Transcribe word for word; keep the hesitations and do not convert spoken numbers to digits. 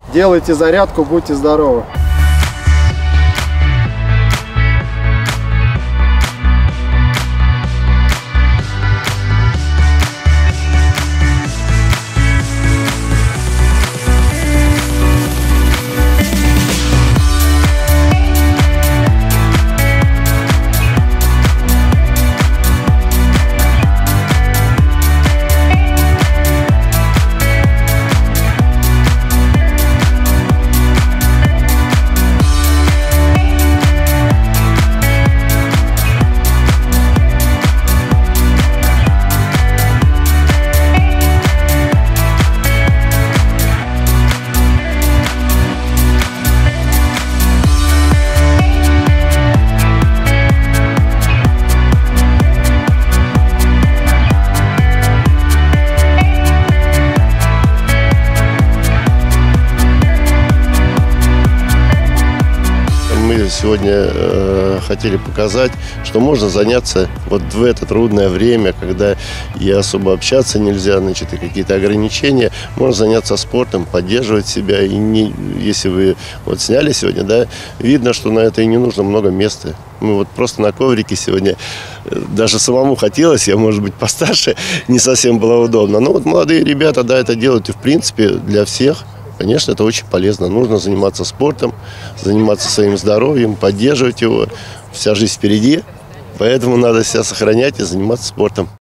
Делайте зарядку, будьте здоровы. Мы сегодня э, хотели показать, что можно заняться вот в это трудное время, когда и особо общаться нельзя, значит, и какие-то ограничения. Можно заняться спортом, поддерживать себя. И не, если вы вот сняли сегодня, да, видно, что на это и не нужно много места. Мы вот просто на коврике сегодня, даже самому хотелось, я, может быть, постарше, не совсем было удобно. Но вот молодые ребята, да, это делают, и в принципе для всех. Конечно, это очень полезно. Нужно заниматься спортом, заниматься своим здоровьем, поддерживать его. Вся жизнь впереди, поэтому надо себя сохранять и заниматься спортом.